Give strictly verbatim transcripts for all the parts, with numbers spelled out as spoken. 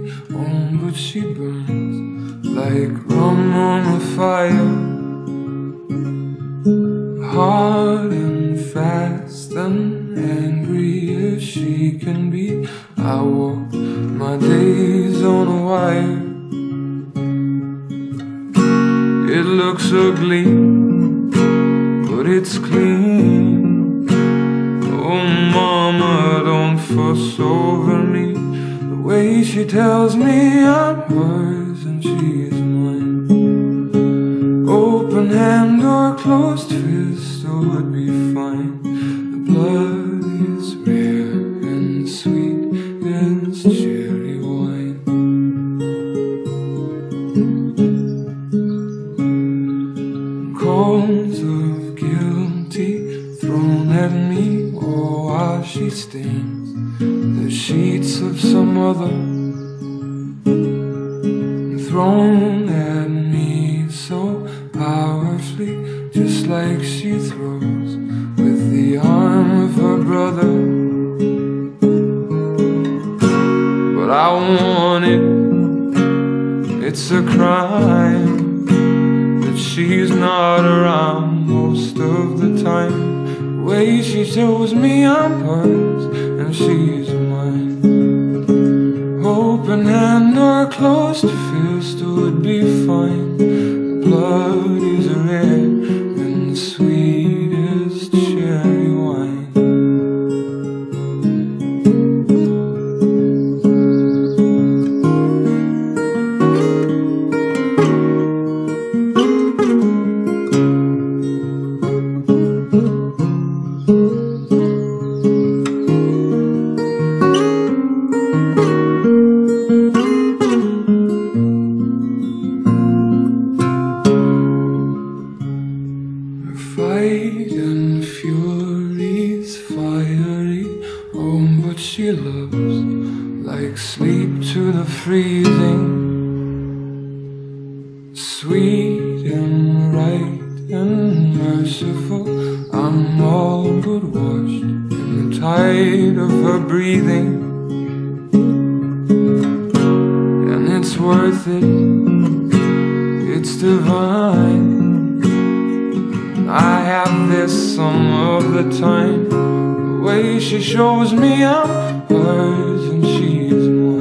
Oh, but she burns like rum on a fire, hard and fast and angry as she can be. I walk my days on a wire. It looks ugly, but it's clean. Oh mama, don't fuss over me. The way she tells me I'm hers and she's mine. Open hand or closed fist, oh it'd be fine. The blood is rare and sweet as cherry wine. Calls of guilty thrown at me, oh while she stains the sheets of some other, thrown at me so powerfully, just like she throws with the arm of her brother. But I want it, it's a crime that she's not around most of the time. The way she shows me I'm hers and she's mine. Open hand or closed fist would be fine. The blood is red and sweet as cherry wine. Fight and fury's fiery, oh but she loves like sleep to the freezing. Sweet and right and merciful, I'm all but washed in the tide of her breathing. And it's worth it, it's divine. I have this some of the time. The way she shows me I'm hers and she's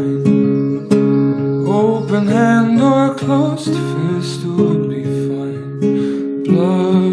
mine. Open hand or closed fist would be fine. Blood